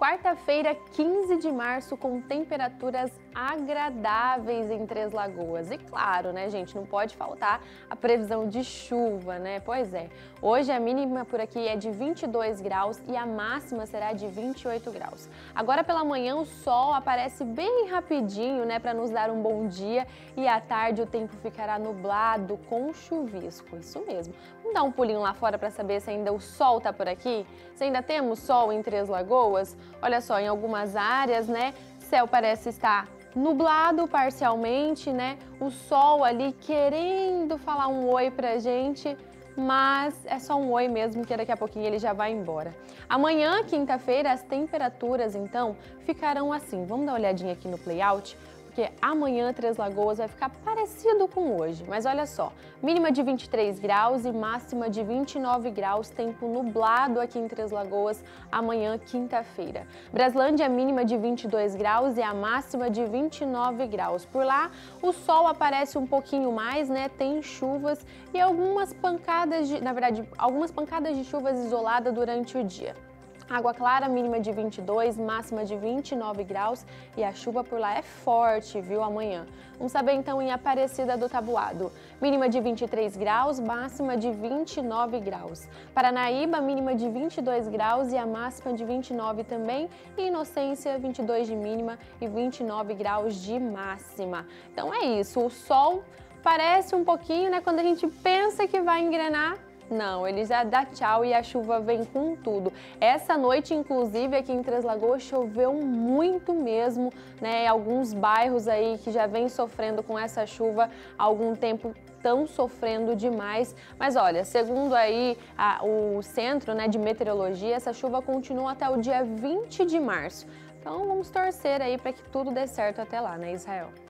Quarta-feira, 15 de março, com temperaturas agradáveis em Três Lagoas. E claro, né, gente, não pode faltar a previsão de chuva, né? Pois é, hoje a mínima por aqui é de 22 graus e a máxima será de 28 graus. Agora pela manhã o sol aparece bem rapidinho, né, para nos dar um bom dia, e à tarde o tempo ficará nublado com chuvisco, isso mesmo. Vamos dar um pulinho lá fora para saber se ainda o sol tá por aqui? Se ainda temos sol em Três Lagoas? Olha só, em algumas áreas, né, céu parece estar nublado parcialmente, né, o sol ali querendo falar um oi pra gente, mas é só um oi mesmo, que daqui a pouquinho ele já vai embora. Amanhã, quinta-feira, as temperaturas, então, ficarão assim. Vamos dar uma olhadinha aqui no playout, porque amanhã Três Lagoas vai ficar parecido com hoje. Mas olha só, mínima de 23 graus e máxima de 29 graus, tempo nublado aqui em Três Lagoas, amanhã, quinta-feira. Braslândia, mínima de 22 graus e a máxima de 29 graus. Por lá, o sol aparece um pouquinho mais, né? Tem chuvas e algumas pancadas algumas pancadas de chuvas isoladas durante o dia. Água Clara, mínima de 22, máxima de 29 graus e a chuva por lá é forte, viu, amanhã. Vamos saber então em Aparecida do Taboado. Mínima de 23 graus, máxima de 29 graus. Paranaíba, mínima de 22 graus e a máxima de 29 também. E Inocência, 22 de mínima e 29 graus de máxima. Então é isso, o sol parece um pouquinho, né, quando a gente pensa que vai engrenar. Não, ele já dá tchau e a chuva vem com tudo. Essa noite, inclusive, aqui em Três Lagoas, choveu muito mesmo, né? Alguns bairros aí que já vêm sofrendo com essa chuva há algum tempo estão sofrendo demais. Mas olha, segundo aí o Centro, né, de Meteorologia, essa chuva continua até o dia 20 de março. Então vamos torcer aí para que tudo dê certo até lá, né, Israel?